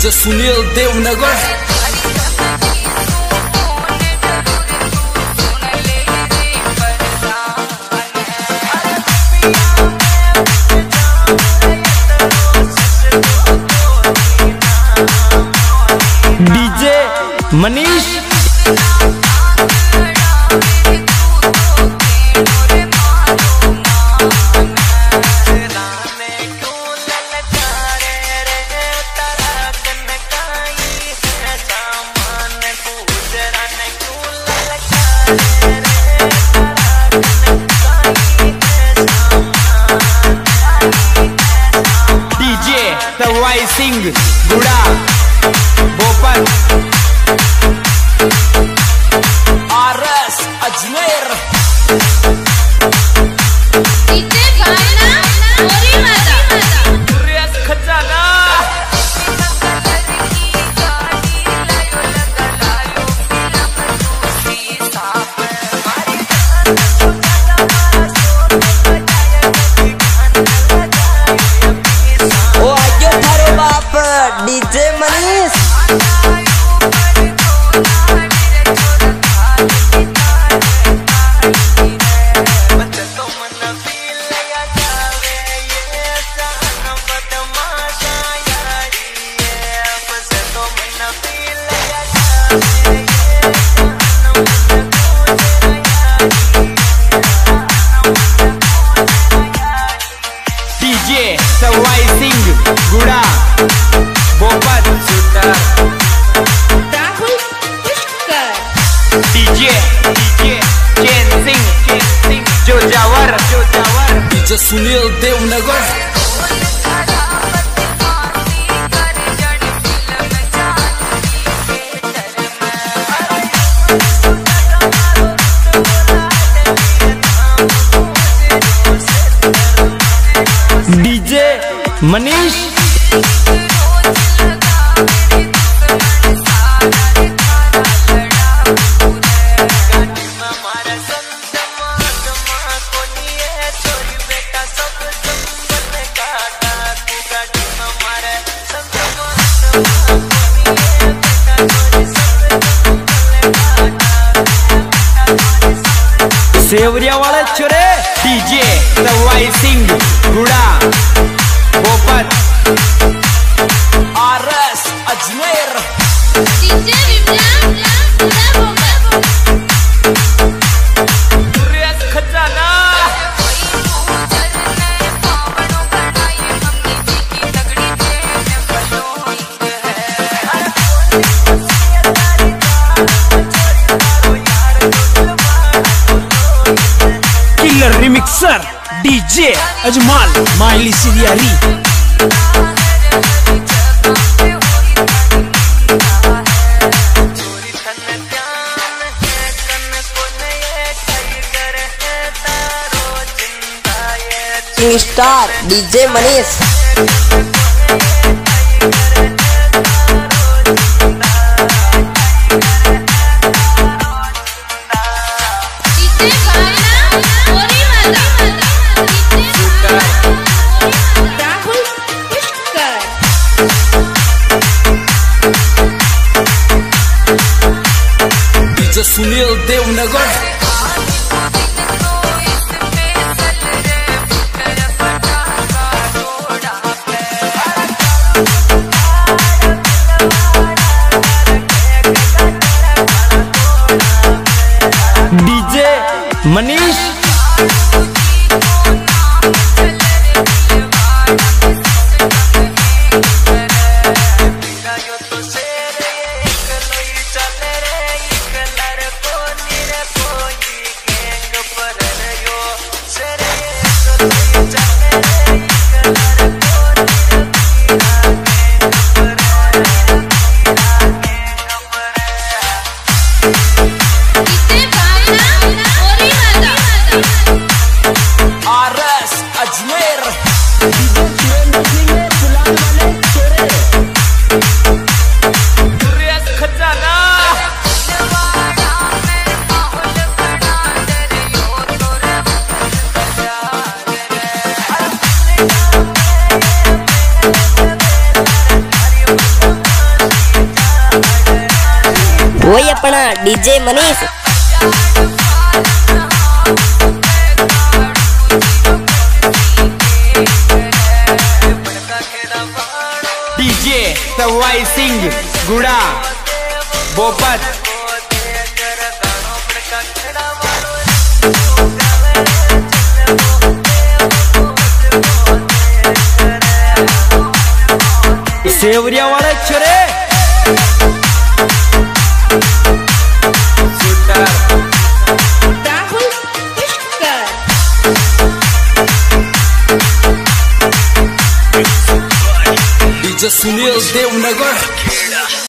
DJ Sunil Devnagar. DJ Manish. DJ Sawai Singh Guda Bhopal. RS Ajmer. DJ गाना मोरी माता। रेस खजाना। ओ आयो थारो बाप DJ Manish. DJ Sawai Singh Guda Bhopal. Rahul Pushkar. DJ Chain Singh Jojawar. DJ Sunil Devnagar. DJ Manish. Sewariya वाले छोरे DJ Sawai Singh Guda Bhopal. RS Ajmer. DJ विज्ञान रेस खजाना। Killer remixer DJ Ajmal Maili Siriyari. King star DJ Manish. DJ गाना मोरी माता। Rahul Pushkar. DJ Sunil Devnagar. DJ Manish. DJ गाना मोरी माता। वही अपना डीजे मनीष। डीजे तवाई सिंह गुड़ा बोपत। सेवरिया वाला